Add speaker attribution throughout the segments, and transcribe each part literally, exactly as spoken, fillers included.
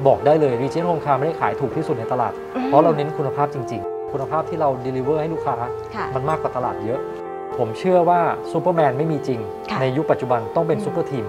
Speaker 1: บอกได้เลย Regent Home Car ไม่ได้ขายถูกที่สุดในตลาดเพราะเราเน้นคุณภาพจริงๆคุณภาพที่เรา deliver ให้ลูกค้ามันมากกว่าตลาดเยอะผมเชื่อว่าซูเปอร์แมนไม่มีจริงในยุคปัจจุบันต้องเป็นซูเปอร์ทีม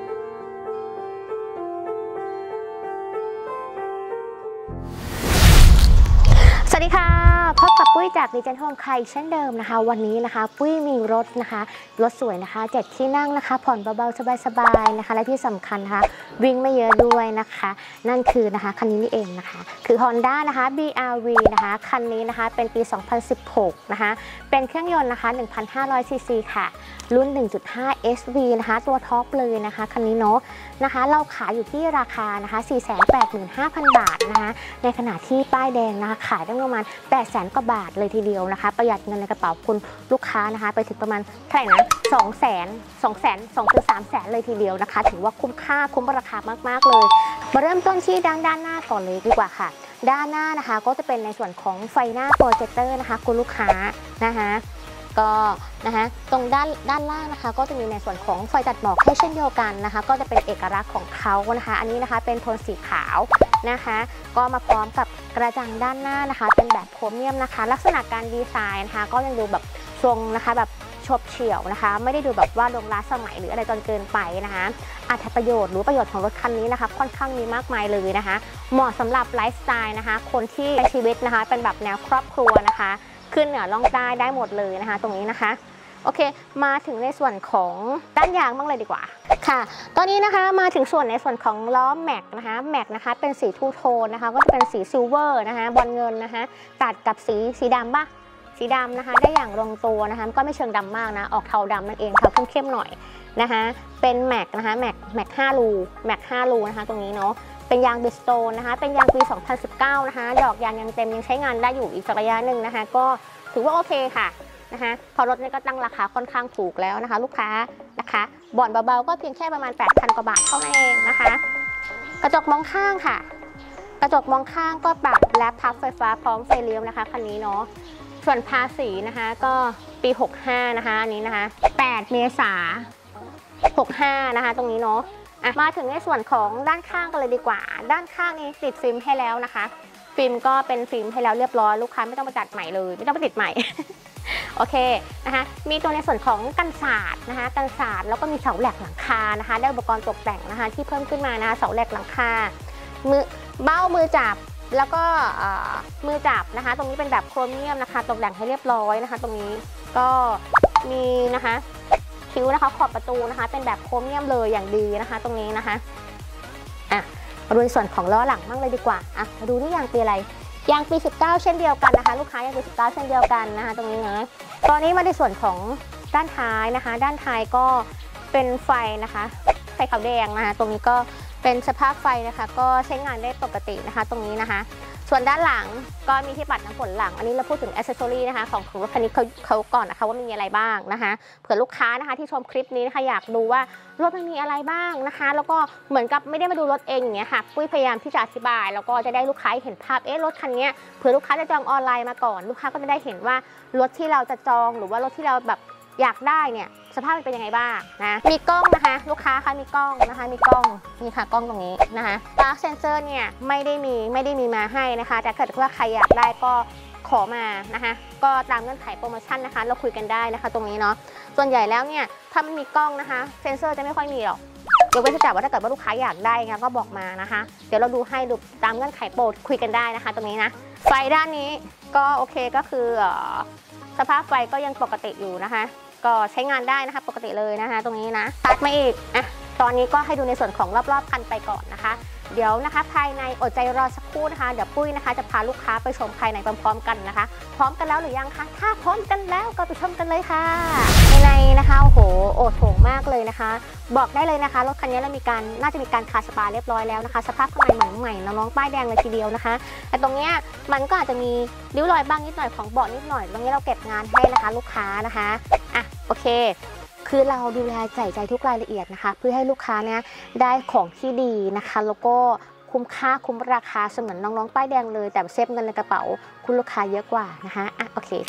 Speaker 2: สวัสดีค่ะพบกับปุ้ยจาก Regent Home Car เช่นเดิมนะคะวันนี้นะคะปุ้ยมีรถนะคะรถสวยนะคะเจ็ดที่นั่งนะคะผ่อนเบาๆสบายๆนะคะและที่สำคัญนะคะวิ่งไม่เยอะด้วยนะคะนั่นคือนะคะคันนี้นี่เองนะคะคือ Honda นะคะ บี อาร์ วี นะคะคันนี้นะคะเป็นปี สองพันสิบหก นะคะเป็นเครื่องยนต์นะคะ หนึ่งพันห้าร้อย ซี ซี ค่ะรุ่น หนึ่งจุดห้า เอส วี นะคะตัวท็อปเลยนะคะคันนี้เนาะนะคะเราขายอยู่ที่ราคานะคะ สี่แสนแปดหมื่นห้าพัน บาทนะคะในขณะที่ป้ายแดงนะคะขายได้ประมาณแปดแสนกว่าบาทเลยทีเดียวนะคะประหยัดเงินในกระเป๋าคุณลูกค้านะคะไปถึงประมาณเท่าไหร่นะสองแสนสองแสนสองถึงสามแสนเลยทีเดียวนะคะถือว่าคุ้มค่าคุ้มราคามากๆเลยมาเริ่มต้นที่ด้านด้านหน้าก่อนเลยดีกว่าค่ะด้านหน้านะคะก็จะเป็นในส่วนของไฟหน้าโปรเจคเตอร์นะคะคุณลูกค้านะคะก็นะคะตรงด้านด้านล่างนะคะก็จะมีในส่วนของไฟตัดหมอกให้เช่นเดียวกันนะคะก็จะเป็นเอกลักษณ์ของเขานะคะอันนี้นะคะเป็นโทนสีขาวนะคะก็มาพร้อมกับกระจังด้านหน้านะคะเป็นแบบโครเมียมนะคะลักษณะการดีไซน์นะคะก็ยังดูแบบทรงนะคะแบบชบเฉี่ยวนะคะไม่ได้ดูแบบว่าลงล้าสมัยหรืออะไรจนเกินไปนะคะอรรถประโยชน์หรือประโยชน์ของรถคันนี้นะคะค่อนข้างมีมากมายเลยนะคะเหมาะสำหรับไลฟ์สไตล์นะคะคนที่ใช้ชีวิตนะคะเป็นแบบแนวครอบครัวนะคะขึ้นเหนือล่องใต้ได้หมดเลยนะคะตรงนี้นะคะโอเคมาถึงในส่วนของด้านยางบ้างเลยดีกว่าค่ะตอนนี้นะคะมาถึงส่วนในส่วนของล้อแม็กนะคะแม็กนะคะเป็นสีทูโทนนะคะก็จะเป็นสีซิลเวอร์นะคะบอลเงินนะคะตัดกับสีสีดำป่ะสีดำนะคะได้อย่างลงตัวนะคะก็ไม่เชิงดำมากนะออกเทาดำนั่นเองเทาเข้มๆหน่อยนะคะเป็นแม็กนะคะแม็กแม็กห้ารูแม็กห้ารูนะคะตรงนี้เนาะเป็นยางบิสโตนนะคะเป็นยางปี สองพันสิบเก้า นะคะดอกยางยังเต็มยังใช้งานได้อยู่อีกสักระยะหนึ่งนะคะก็ถือว่าโอเคค่ะนะคะพอรถนี้ก็ตั้งราคาค่อนข้างถูกแล้วนะคะลูกค้านะคะบ่อนเบาๆก็เพียงแค่ประมาณ แปดพัน กว่าบาทเท่านั้นเองนะคะกระจกมองข้างค่ะกระจกมองข้างก็ปรับและพับไฟฟ้าพร้อมไฟเลี้ยวนะคะคันนี้เนาะส่วนภาษีนะคะก็ปีหกสิบห้านะคะอันนี้นะคะแปดเมษายนหกสิบห้านะคะตรงนี้เนาะมาถึงในส่วนของด้านข้างกันเลยดีกว่าด้านข้างนี้ติดฟิล์มให้แล้วนะคะฟิล์มก็เป็นฟิล์มให้แล้วเรียบร้อยลูกค้าไม่ต้องมาจัดใหม่เลยไม่ต้องไปติดใหม่ โอเคนะคะมีตัวในส่วนของกันศาสตร์นะคะกันศาสตร์แล้วก็มีเสาแหลกหลังคานะคะได้อุปกรณ์ตกแต่งนะคะที่เพิ่มขึ้นมานะคะเสาแหลกหลังคามือเบ้ามือจับแล้วก็มือจับนะคะตรงนี้เป็นแบบโครเมียมนะคะตกแต่งให้เรียบร้อยนะคะตรงนี้ก็มีนะคะคิ้วนะคะขอบประตูนะคะเป็นแบบโครเมียมเลยอย่างดีนะคะตรงนี้นะคะอ่ะมาดูในส่วนของล้อหลังบ้างเลยดีกว่าอ่ะมาดูที่ยางปีอะไรยางปีสิบเก้าเช่นเดียวกันนะคะลูกค้ายางปีสิบเก้าเช่นเดียวกันนะคะตรงนี้นะตอนนี้มาในส่วนของด้านท้ายนะคะด้านท้ายก็เป็นไฟนะคะไฟขาวแดงนะคะตรงนี้ก็เป็นสภาพไฟนะคะก็ใช้งานได้ปกตินะคะตรงนี้นะคะส่วนด้านหลังก็มีที่ปัดน้ำฝนหลังอันนี้เราพูดถึงอ c เซสซอรี่นะคะของรถคันนี้เขาเขาก่อนนะคะว่ามีอะไรบ้างนะคะเผื่อลูกค้านะคะที่ชมคลิปนี้นะคะอยากดูว่ารถมันมีอะไรบ้างนะคะแล้วก็เหมือนกับไม่ได้มาดูรถเองอย่างเงี้ยค่ะปุ้ยพยายามที่จะอธิบายแล้วก็จะได้ลูกค้าเห็นภาพเอ๊ะรถคันนี้เผื่อลูกค้าจะจองออนไลน์มาก่อนลูกค้าก็จะได้เห็นว่ารถที่เราจะจองหรือว่ารถที่เราแบบอยากได้เนี่ยสภาพมันเป็นยังไงบ้างนะมีกล้องนะคะลูกค้าคะมีกล้องนะคะมีกล้องนี่ค่ะกล้องตรงนี้นะคะปาร์คเซนเซอร์เนี่ยไม่ได้มีไม่ได้มีมาให้นะคะแต่ถ้าเกิดว่าใครอยากได้ก็ขอมานะคะก็ตามเงื่อนไขโปรโมชั่นนะคะเราคุยกันได้นะคะตรงนี้เนาะส่วนใหญ่แล้วเนี่ยถ้ามันมีกล้องนะคะเซนเซอร์จะไม่ค่อยมีหรอกยกเว้นแต่ว่าถ้าเกิดว่าลูกค้าอยากได้งั้นก็บอกมานะคะเดี๋ยวเราดูให้ดูตามเงื่อนไขโปรคุยกันได้นะคะตรงนี้นะไฟด้านนี้ก็โอเคก็คือสภาพไฟก็ยังปกติอยู่นะคะก็ใช้งานได้นะคะปกติเลยนะคะตรงนี้นะตัดมาอีกอ่ะตอนนี้ก็ให้ดูในส่วนของรอบๆคันไปก่อนนะคะเดี๋ยวนะคะภายในอดใจรอสักครู่นะคะเดี๋ยวปุ้ยนะคะจะพาลูกค้าไปชมภายในพร้อมๆกันนะคะพร้อมกันแล้วหรือยังคะถ้าพร้อมกันแล้วก็ไปชมกันเลยค่ะภายในนะคะโอ้โหโอโถงมากเลยนะคะบอกได้เลยนะคะรถคันนี้เรามีการน่าจะมีการคาสปาเรียบร้อยแล้วนะคะสภาพข้างในเหมือนใหม่น้องๆป้ายแดงเลยทีเดียวนะคะแต่ตรงนี้มันก็อาจจะมีริ้วรอยบ้างนิดหน่อยของเบาะนิดหน่อยตรงนี้เราเก็บงานให้นะคะลูกค้านะคะอ่ะโอเคคือเราดูแลใส่ใจทุกรายละเอียดนะคะเพื่อให้ลูกค้าเนี่ยได้ของที่ดีนะคะแล้วก็คุ้มค่าคุ้มราคาเสมือนน้องๆป้ายแดงเลยแต่เซฟเงินในกระเป๋าคุณลูกค้าเยอะกว่านะคะอ่ะโอเค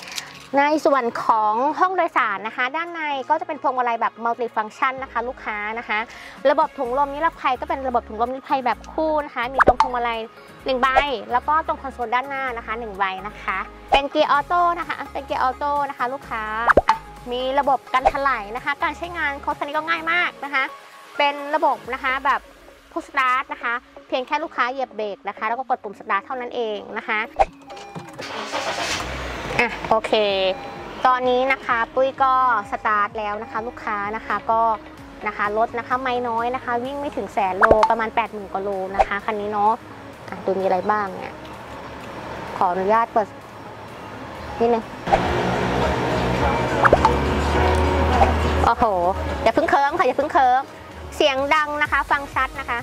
Speaker 2: ในส่วนของห้องโดยสารนะคะด้านในก็จะเป็นพวงมาลัยแบบมัลติฟังก์ชันนะคะลูกค้านะคะระบบถุงลมนิรภัยก็เป็นระบบถุงลมนิรภัยแบบคู่นะคะมีตรงพวงมาลัยหนึ่งใบแล้วก็ตรงคอนโซลด้านหน้านะคะหนึ่งใบนะคะเป็นเกียร์ออโต้นะคะเป็นเกียร์ออโต้นะคะลูกค้ามีระบบกันถลายนะคะการใช้งานโค้ดนี้ก็ง่ายมากนะคะเป็นระบบนะคะแบบพุชสตาร์ทนะคะเพียงแค่ลูกค้าเหยียบเบรกนะคะแล้วก็กดปุ่มสตาร์ทเท่านั้นเองนะคะอ่ะโอเคตอนนี้นะคะปุ้ยก็สตาร์ทแล้วนะคะลูกค้านะคะก็นะคะรถนะคะไม่น้อยนะคะวิ่งไม่ถึงแสนโลประมาณ แปดหมื่น กว่าโลนะคะคันนี้เนาะอ่ะดูมีอะไรบ้างเนี่ยขออนุญาตเปิดนิดนึงโอ้โหอย่าเพิ่งเคิร์มค่ะอย่าเพิ่งเคิร์มเสียงดังนะคะฟังชัดนะคะ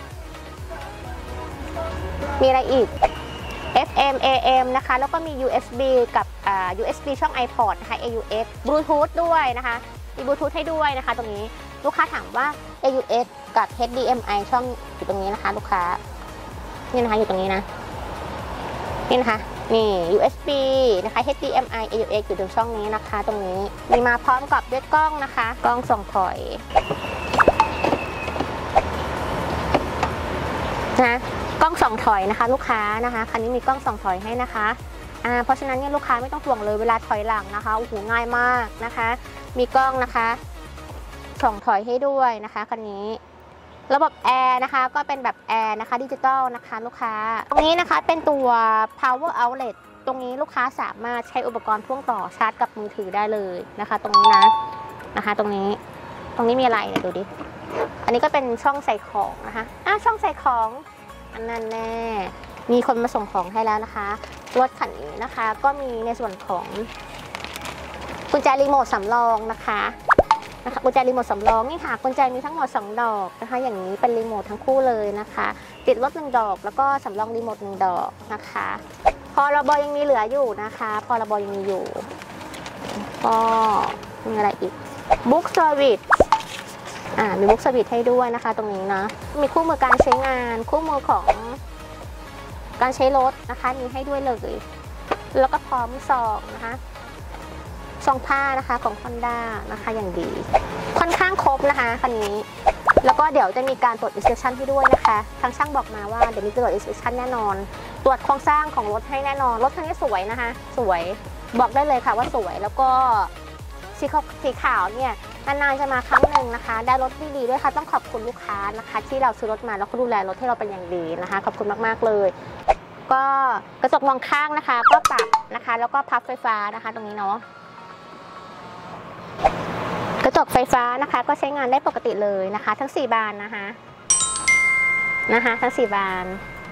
Speaker 2: มีอะไรอีก เอฟ เอ็ม เอ เอ็ม นะคะแล้วก็มี ยู เอส บี กับอ่า ยู เอส บี ช่อง iPod นะคะ เอ ยู เอส Bluetooth ด้วยนะคะมี Bluetooth ให้ด้วยนะคะตรงนี้ลูกค้าถามว่า เอ ยู เอส กับ เอช ดี เอ็ม ไอ ช่องอยู่ตรงนี้นะคะลูกค้านี่นะคะอยู่ตรงนี้นะนี่นะคะนี่ ยู เอส บี นะคะ เอช ดี เอ็ม ไอ เอ ยู เอส อยู่ตรงช่องนี้นะคะตรงนี้มีมาพร้อมกับด้วยกล้องนะคะกล้องส่องถอยนะกล้องส่องถอยนะคะลูกค้านะคะคันนี้มีกล้องส่องถอยให้นะคะอ่าเพราะฉะนั้นเนี่ยลูกค้าไม่ต้องห่วงเลยเวลาถอยหลังนะคะโอ้โหง่ายมากนะคะมีกล้องนะคะส่องถอยให้ด้วยนะคะคันนี้ระบบแอร์นะคะก็เป็นแบบแอร์นะคะดิจิตอลนะคะลูกค้าตรงนี้นะคะเป็นตัว power outlet ตรงนี้ลูกค้าสามารถใช้อุปกรณ์พ่วงต่อชาร์จกับมือถือได้เลยนะคะตรงนี้นะนะคะตรงนี้ตรงนี้มีอะไรเนี่ยดูดิอันนี้ก็เป็นช่องใส่ของนะคะอ่ะช่องใส่ของอันนั้นแน่มีคนมาส่งของให้แล้วนะคะรถคันนี้นะคะก็มีในส่วนของกุญแจรีโมทสำรองนะคะนะคะกุญแจรีโมทสำรองนี่ค่ะกุญแจมีทั้งหมดสองดอกนะคะอย่างนี้เป็นรีโมททั้งคู่เลยนะคะติดรถหนึ่งดอกแล้วก็สำรองรีโมทหนึ่งดอกนะคะพรบยังมีเหลืออยู่นะคะพรบยังมีอยู่ก็มีอะไรอีกบุ๊กเซอร์วิสอ่ามีบุ๊กเซอร์วิสให้ด้วยนะคะตรงนี้นะมีคู่มือการใช้งานคู่มือของการใช้รถนะคะมีให้ด้วยเลยแล้วก็พร้อมซองนะคะซองผ้านะคะของ Honda นะคะอย่างดีค่อนข้างครบนะคะคันนี้แล้วก็เดี๋ยวจะมีการตรวจ inspection ให้ด้วยนะคะทางช่างบอกมาว่าเดี๋ยวมีตรวจ inspection แน่นอนตรวจโครงสร้างของรถให้แน่นอนรถคันนี้สวยนะคะสวยบอกได้เลยค่ะว่าสวยแล้วก็สีขาวสีขาวเนี่ยนานๆจะมาครั้งหนึ่งนะคะได้รถดีๆด้วยค่ะต้องขอบคุณลูกค้านะคะที่เราซื้อรถมาแล้วก็ดูแลรถให้เราเป็นอย่างดีนะคะขอบคุณมากๆเลยก็กระจกมองข้างนะคะก็ปรับนะคะแล้วก็พับไฟฟ้านะคะตรงนี้เนาะกระจกไฟฟ้านะคะก็ใช้งานได้ปกติเลยนะคะทั้งสี่บานนะคะนะคะทั้งสี่บาน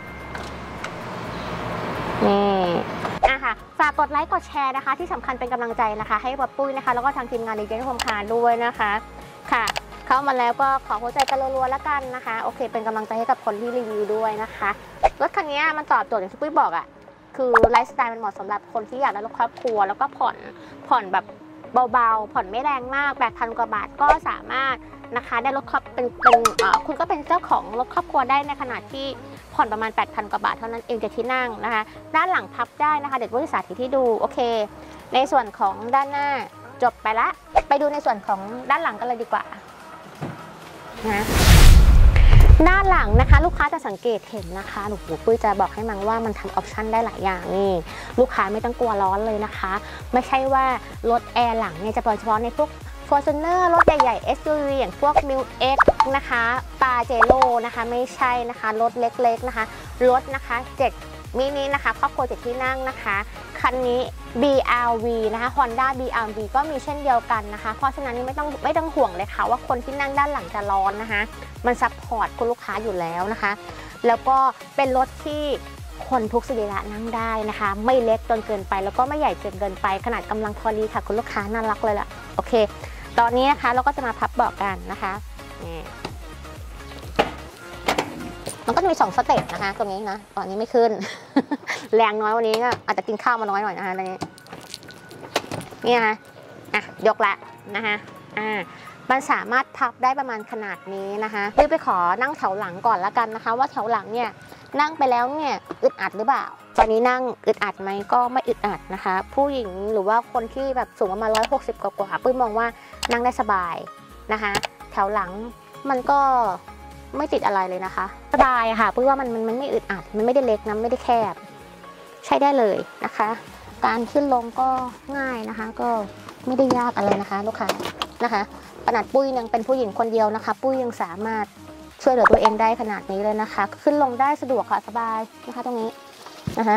Speaker 2: นี่อ่ะค่ะฝากกดไลค์กดแชร์นะคะที่สำคัญเป็นกำลังใจนะคะให้กับปุ้ยนะคะแล้วก็ทางทีมงานดีเจนโฮมคาร์ด้วยนะคะค่ะเข้ามาแล้วก็ขอหัวใจกันรัวๆแล้วกันนะคะโอเคเป็นกำลังใจให้กับคนที่รีวิวด้วยนะคะรถคันนี้มันตอบโจทย์อย่างที่ปุ้ยบอกอ่ะคือไลฟ์สไตล์มันเหมาะสำหรับคนที่อยากได้รถครอบครัวแล้วก็ผ่อนผ่อนแบบเบาๆผ่อนไม่แรงมาก แปดพัน กว่าบาทก็สามารถนะคะได้รถครอบเป็นเป็นคุณก็เป็นเจ้าของรถครอบครัวได้ในขณะที่ผ่อนประมาณ แปดพัน กว่าบาทเท่านั้นเองจะที่นั่งนะคะด้านหลังพับได้นะคะเดี๋ยววิสาธิตที่ดูโอเคในส่วนของด้านหน้าจบไปละไปดูในส่วนของด้านหลังกันเลยดีกว่านะด้านหลังนะคะลูกค้าจะสังเกตเห็นนะคะหนูปุ้ยจะบอกให้มังว่ามันทำออปชันได้หลายอย่างนี่ลูกค้าไม่ต้องกลัวร้อนเลยนะคะไม่ใช่ว่ารถแอร์หลังเนี่ยจะเฉพาะในพวก Fortuner รถใหญ่ๆ เอส ยู วี อย่างพวก มิว เอ็กซ์ นะคะปาเจโร่นะคะไม่ใช่นะคะรถเล็กๆนะคะรถนะคะเจ็ดมินินะคะครอบครัวเจ็ดที่นั่งนะคะคันนี้ บี อาร์ วี นะคะ Honda บี อาร์ วี ก็มีเช่นเดียวกันนะคะเพราะฉะนั้นนี่ไม่ต้องไม่ต้องห่วงเลยค่ะว่าคนที่นั่งด้านหลังจะร้อนนะคะมันซัพพอร์ตคุณลูกค้าอยู่แล้วนะคะแล้วก็เป็นรถที่คนทุกสรีระนั่งได้นะคะไม่เล็กจนเกินไปแล้วก็ไม่ใหญ่จนเกินไปขนาดกำลังพอดีค่ะคุณลูกค้าน่ารักเลยล่ะโอเคตอนนี้นะคะเราก็จะมาพับเบาะกันนะคะนี่มันก็จะมีสองสเต็ปนะคะตรงนี้นะตอนนี้ไม่ขึ้น แรงน้อยวันนี้ก็อาจจะกินข้าวมาน้อยหน่อยนะคะตอนนี้นี่นะคะอ่ะยกละนะคะอ่ามันสามารถพับได้ประมาณขนาดนี้นะคะรีบไปขอนั่งแถวหลังก่อนละกันนะคะว่าแถวหลังเนี่ยนั่งไปแล้วเนี่ยอึดอัดหรือเปล่าตอนนี้นั่งอึดอัดไหมก็ไม่อึดอัดนะคะ ผู้หญิงหรือว่าคนที่แบบสูงประมาณร้อยหกสิบกว่าๆปุ้ยมองว่านั่งได้สบายนะคะแถวหลังมันก็ไม่ติดอะไรเลยนะคะสบายค่ะปุ้ยว่ามันมันไม่อึดอัดมันไม่ได้เล็กนะไม่ได้แคบใช้ได้เลยนะคะการขึ้นลงก็ง่ายนะคะก็ไม่ได้ยากอะไรนะคะลูกค้านะคะขนาดปุ้ยยังเป็นผู้หญิงคนเดียวนะคะปุ้ยยังสามารถช่วยเหลือตัวเองได้ขนาดนี้เลยนะคะขึ้นลงได้สะดวกค่ะสบายนะคะตรงนี้นะคะ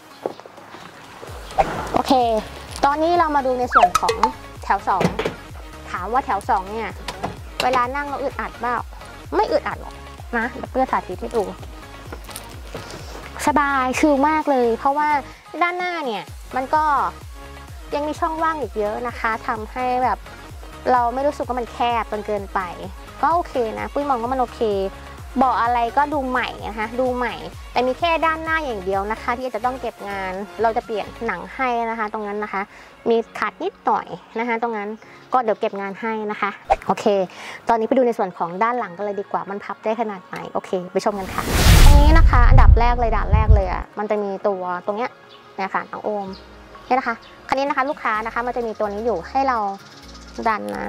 Speaker 2: โอเคตอนนี้เรามาดูในส่วนของแถวสองถามว่าแถวสองเนี่ยเวลานั่งเราอึดอัดเปล่าไม่อึดอัดหรอกนะเดี๋ยวเพื่อสาธิตให้ดูสบายชิลมากเลยเพราะว่าด้านหน้าเนี่ยมันก็ยังมีช่องว่างอีกเยอะนะคะทำให้แบบเราไม่รู้สึกว่ามันแคบจนเกินไปก็โอเคนะปุ้ยมองว่ามันโอเคเบาะอะไรก็ดูใหม่นะคะดูใหม่แต่มีแค่ด้านหน้าอย่างเดียวนะคะที่จะต้องเก็บงานเราจะเปลี่ยนหนังให้นะคะตรงนั้นนะคะมีขาดนิดหน่อยนะคะตรงนั้นก็เดี๋ยวเก็บงานให้นะคะโอเคตอนนี้ไปดูในส่วนของด้านหลังกันเลยดีกว่ามันพับได้ขนาดไหนโอเคไปชมกันค่ะตรงนี้นะคะอันดับแรกเลยด่านแรกเลยอ่ะมันจะมีตัวตรงเนี้ยนะคะน้องโอมนี่นะคะคันนี้นะคะลูกค้านะคะมันจะมีตัวนี้อยู่ให้เราดันนะ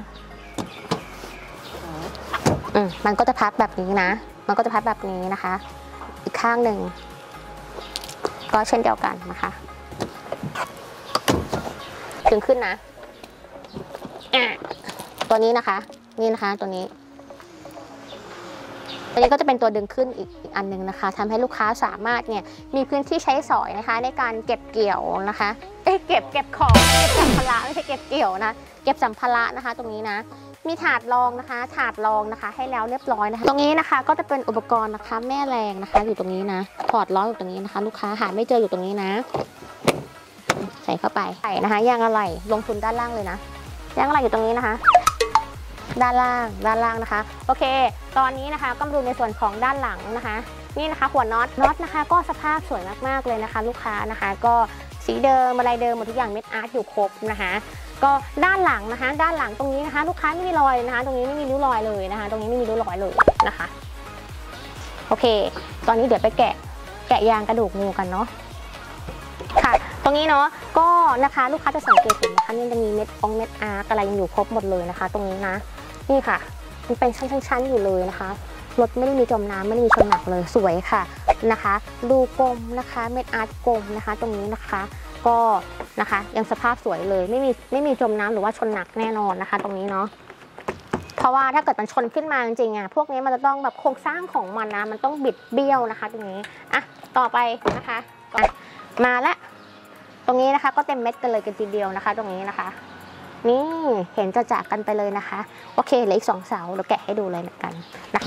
Speaker 2: อืมมันก็จะพับแบบนี้นะมันก็จะพับแบบนี้นะคะอีกข้างหนึ่งก็เช่นเดียวกันนะคะดึงขึ้นนะอ่ะตัวนี้นะคะนี่นะคะตัวนี้ตัวนี้ก็จะเป็นตัวดึงขึ้นอีกอีกอันหนึ่งนะคะทำให้ลูกค้าสามารถเนี่ยมีพื้นที่ใช้สอยนะคะในการเก็บเกี่ยวนะคะเอ๊ะเก็บเก็บของเก็บสัมภาระไม่ใช่เก็บเกี่ยวนะเก็บสัมภาระนะคะตรงนี้นะมีถาดรองนะคะถาดรองนะคะให้แล้วเรียบร้อยนะคะตรงนี้นะคะก็จะเป็นอุปกรณ์นะคะแม่แรงนะคะอยู่ตรงนี้นะถอดล้ออยู่ตรงนี้นะคะลูกค้าหาไม่เจออยู่ตรงนี้นะใส่เข้าไปใส่นะคะยางอะไหล่ลงทุนด้านล่างเลยนะยางอะไหล่อยู่ตรงนี้นะคะด้านล่างด้านล่างนะคะโอเคตอนนี้นะคะก็มาดูในส่วนของด้านหลังนะคะนี่นะคะหัวน็อตน็อตนะคะก็สภาพสวยมากๆเลยนะคะลูกค้านะคะก็สีเดิมอะไรเดิมหมดทุกอย่างเม็ดอาร์ตอยู่ครบนะคะก็ด้านหลังนะคะด้านหลังตรงนี้นะคะลูกค้าไม่มีรอยนะคะตรงนี้ไม่มีริ้วรอยเลยนะคะตรงนี้ไม่มีริ้วรอยเลยนะคะโอเคตอนนี้เดี๋ยวไปแกะแกะยางกระดูกงูกันเนาะค่ะตรงนี้เนาะก็นะคะลูกค้าจะสังเกตเห็นนะคะนี่จะมีเม็ดองเม็ดอาร์ตอะไรอยู่ครบหมดเลยนะคะตรงนี้นะนี่ค่ะมันเป็นชั้นๆๆอยู่เลยนะคะรถไม่ได้มีจมน้ำไม่ได้มีชนหนักเลยสวยค่ะนะคะดูกลมนะคะเม็ดอาร์ตกลมนะคะตรงนี้นะคะก็นะคะยังสภาพสวยเลยไม่มีไม่มีจมน้ำหรือว่าชนหนักแน่นอนนะคะตรงนี้เนาะเพราะว่าถ้าเกิดมันชนขึ้นมาจริงๆอ่ะพวกนี้มันจะต้องแบบโครงสร้างของมันนะมันต้องบิดเบี้ยวนะคะตรงนี้อ่ะต่อไปนะคะมาละตรงนี้นะคะก็เต็มเม็ดกันเลยกันทีเดียวนะคะตรงนี้นะคะนี่เห็นจะจากกันไปเลยนะคะโอเคเหลืออีกสองเสาเราแกะให้ดูเลยเหมือนกันนะ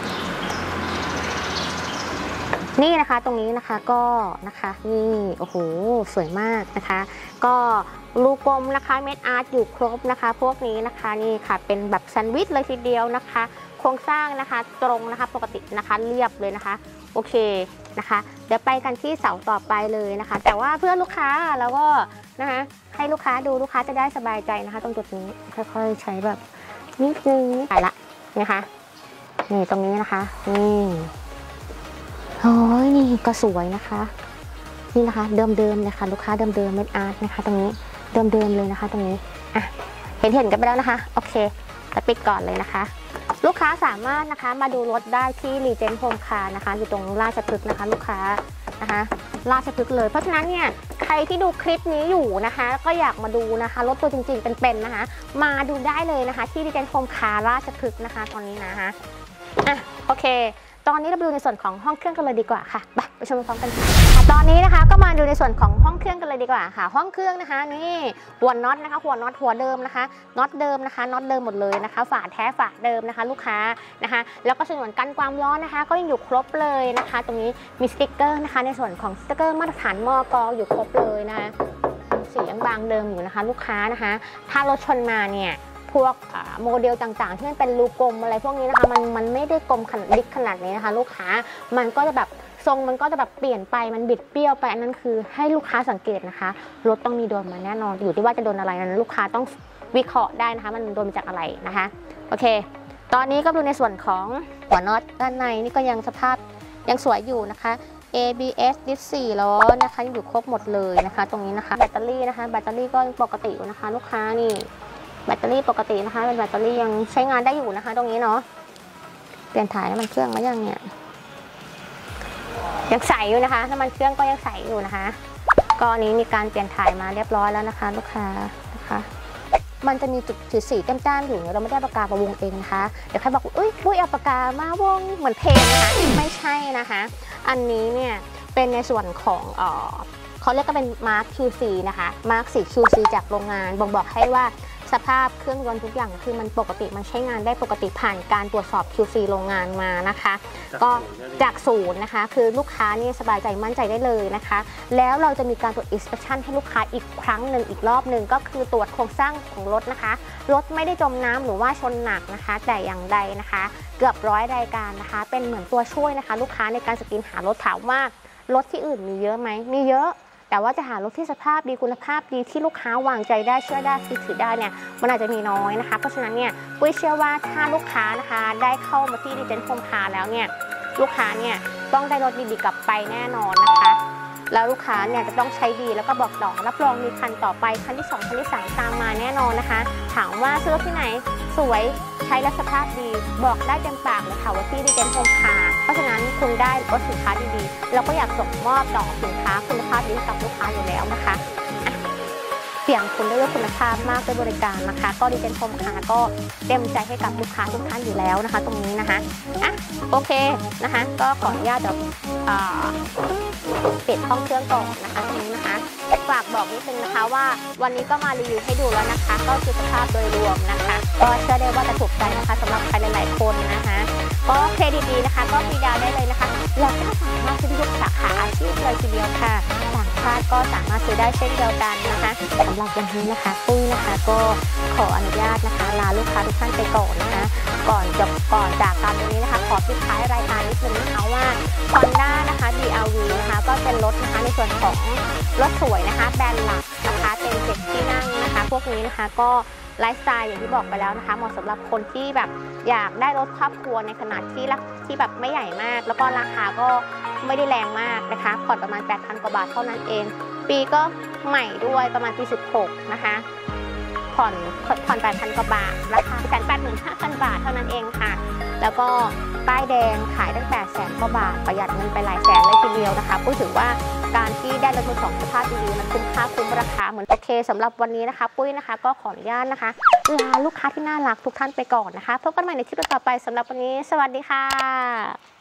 Speaker 2: นี่นะคะตรงนี้นะคะก็นะคะนี่โอ้โหสวยมากนะคะก็ลูกกลมนะคะเม็ดอาร์ตอยู่ครบนะคะพวกนี้นะคะนี่ค่ะเป็นแบบแซนด์วิชเลยทีเดียวนะคะโครงสร้างนะคะตรงนะคะปกตินะคะเรียบเลยนะคะโอเคนะคะเดี๋ยวไปกันที่เสาต่อไปเลยนะคะแต่ว่าเพื่อลูกค้าแล้วก็นะคะให้ลูกค้าดูลูกค้าจะได้สบายใจนะคะตรงจุดนี้ค่อยๆใช้แบบนิดนึงไปละนะคะนี่ตรงนี้นะคะนี่โอ้ยนี่ก็สวยนะคะนี่นะคะเดิมๆเลยค่ะลูกค้าเดิมๆเม็ดอาร์ตนะคะตรงนี้เดิมๆเลยนะคะตรงนี้อ่ะเห็นเห็นกันไปแล้วนะคะโอเคแต่ปิดก่อนเลยนะคะลูกค้าสามารถนะคะมาดูรถได้ที่รีเจนต์โฮมคาร์นะคะอยู่ตรงราชพฤกษ์นะคะลูกค้านะคะราชพฤกษ์เลยเพราะฉะนั้นเนี่ยใครที่ดูคลิปนี้อยู่นะคะก็อยากมาดูนะคะรถตัวจริงๆเป็นๆนะคะมาดูได้เลยนะคะที่รีเจนต์โฮมคาร์ราชพฤกษ์นะคะตอนนี้นะคะอ่ะโอเคตอนนี้เราไปดูในส่วนของห้องเครื่องกันเลยดีกว่าค่ะไปไปชมพร้อมกันค่ะตอนนี้นะคะก็มาดูในส่วนของห้องเครื่องกันเลยดีกว่าค่ะห้องเครื่องนะคะนี่หัวน็อตนะคะหัวน็อตหัวเดิมนะคะน็อตเดิมนะคะน็อตเดิมหมดเลยนะคะฝาแท้ฝาเดิมนะคะลูกค้านะคะแล้วก็ส่วนกันความร้อนนะคะก็ยังอยู่ครบเลยนะคะตรงนี้มีสติ๊กเกอร์นะคะในส่วนของสติ๊กเกอร์มาตรฐานมก.อยู่ครบเลยนะคะสียังบางเดิมอยู่นะคะลูกค้านะคะถ้ารถชนมาเนี่ยพวกโมเดลต่างๆที่มันเป็นรูกลมอะไรพวกนี้นะคะมันมันไม่ได้กลมขนาดดิกขนาดนี้นะคะลูกค้ามันก็จะแบบทรงมันก็จะแบบเปลี่ยนไปมันบิดเบี้ยวไปอันนั้นคือให้ลูกค้าสังเกตนะคะรถต้องมีโดนมาแน่นอนอยู่ที่ว่าจะโดนอะไรนั้นลูกค้าต้องวิเคราะห์ได้นะคะมันโดนมาจากอะไรนะคะโอเคตอนนี้ก็ดูในส่วนของหัวน็อตด้านในนี่ก็ยังสภาพยังสวยอยู่นะคะเอ บี เอส ดิสสี่ล้อนะคะอยู่ครบหมดเลยนะคะตรงนี้นะคะแบตเตอรี่นะคะแบตเตอรี่ก็ปกติอยู่นะคะลูกค้านี่แบตเตอรี่ปกตินะคะเป็นแบตเตอรี่ยังใช้งานได้อยู่นะคะตรงนี้เนาะเปลี่ยนถ่ายน้ำมันเครื่องมายังเนี่ยยังใสอยู่นะคะน้ำมันเครื่องก็ยังใสอยู่นะคะก็นี้มีการเปลี่ยนถ่ายมาเรียบร้อยแล้วนะคะลูกค้านะคะมันจะมีจุดสีๆแต้มๆอยู่เนี่ยเราไม่ได้ปากกามาวงเองนะคะเดี๋ยวใครบอกอุ้ยปุ้ยเอาปากกามาวงเหมือนเพลงนะคะไม่ใช่นะคะอันนี้เนี่ยเป็นในส่วนของเอ่อเขาเรียกก็เป็นมาร์ค คิว ซี นะคะมาร์คสี คิว ซี จากโรงงานบ่งบอกให้ว่าสภาพเครื่องยนต์ทุกอย่างคือมันปกติมันใช้งานได้ปกติผ่านการตรวจสอบ คิว ซี โรงงานมานะคะก็จากศูนย์นะคะคือลูกค้านี่สบายใจมั่นใจได้เลยนะคะแล้วเราจะมีการตรวจ inspection ให้ลูกค้าอีกครั้งหนึ่งอีกรอบหนึ่งก็คือตรวจโครงสร้างของรถนะคะรถไม่ได้จมน้ำหรือว่าชนหนักนะคะแต่อย่างใดนะคะเกือบร้อยรายการนะคะเป็นเหมือนตัวช่วยนะคะลูกค้าในการสกรีนหารถถามว่ารถที่อื่นมีเยอะไหมมีเยอะแต่ว่าจะหารถที่สภาพดีคุณภาพดีที่ลูกค้าวางใจได้เชื่อได้ถือได้เนี่ยมันอาจจะมีน้อยนะคะเพราะฉะนั้นเนี่ยปุ้ยเชื่อว่าถ้าลูกค้านะคะได้เข้ามาที่ดิเจนโฮมคาร์แล้วเนี่ยลูกค้าเนี่ยต้องได้รถดีๆกลับไปแน่นอนนะคะแล้วลูกค้าเนี่ยจะต้องใช้ดีแล้วก็บอกต่อรับรองมีคันต่อไปคันที่สองคันที่สามตามมาแน่นอนนะคะถามว่าซื้อที่ไหนสวยใช้และสภาพดีบอกได้เต็มปากเลยค่ะว่าที่ดิเจนโฮมคาร์เพราะฉะนั้นคุณได้รถสินค้าดีๆเราก็อยากส่งมอบต่อสินค้าคุณภาพดีกับลูกค้าอยู่แล้วนะคะเสี่ยงคุณด้วยคุณภาพมากด้วยบริการนะคะก็ดิเจนโฮมคาร์ก็เต็มใจให้กับลูกค้าทุกท่านอยู่แล้วนะคะตรงนี้นะคะอ่ะโอเคนะคะก็ขออนุญาตจะปิดห้องเครื่องก่อนนะคะตรงนี้นะคะฝากบอกนิดนึงนะคะว่าวันนี้ก็มารีวิวให้ดูแล้วนะคะก็คือสภาพโดยรวมนะคะก็เชื่อได้ว่าจะถูกใจนะคะสำหรับใครหลายๆคนนะคะก็เครดิตดีนะคะก็ฟรีดาวได้เลยนะคะแล้วก็สามารถซื้อทุกสาขาอาชีพเลยทีเดียวค่ะต่างชาติก็สามารถซื้อได้เช่นเดียวกันนะคะสำหรับวันนี้นะคะปุ้ยนะคะก็ขออนุญาตนะคะลาลูกค้าทุกท่านไปก่อนนะคะก่อนจบก่อนจากการนี้นะคะขอปิดท้ายรายการนิดนึงนะคะว่า Honda นะคะ ดี อาร์ วี นะคะก็เป็นรถนะคะในส่วนของรถสวยนะคะแบรนด์หลักนะคะเป็นเจ็ดที่นั่งนะคะพวกนี้นะคะก็ไลฟ์สไตล์อย่างที่บอกไปแล้วนะคะเหมาะสำหรับคนที่แบบอยากได้รถครอบครัวในขนาดที่ที่แบบไม่ใหญ่มากแล้วก็ราคาก็ไม่ได้แรงมากนะคะผ่อนประมาณ แปดพัน กว่าบาทเท่านั้นเองปีก็ใหม่ด้วยประมาณปีสิบหกนะคะผ่อนผ่อน แปดพัน กว่าบาทราคา แสนแปดหมื่นห้าพัน บาทเท่านั้นเองค่ะแล้วก็ป้ายแดงขายตั้งแต่แสนกว่าบาทประหยัดเงินไปหลายแสนเลยทีเดียวนะคะพูดถึงว่าการที่ได้รถมือสองสภาพดีๆมันคุ้มค่าคุ้มราคาเหมือนโอเคสำหรับวันนี้นะคะปุ้ยนะคะก็ขออนุญาตนะคะลาลูกค้าที่น่ารักทุกท่านไปก่อนนะคะพบกันใหม่ในคลิปต่อไปสำหรับวันนี้สวัสดีค่ะ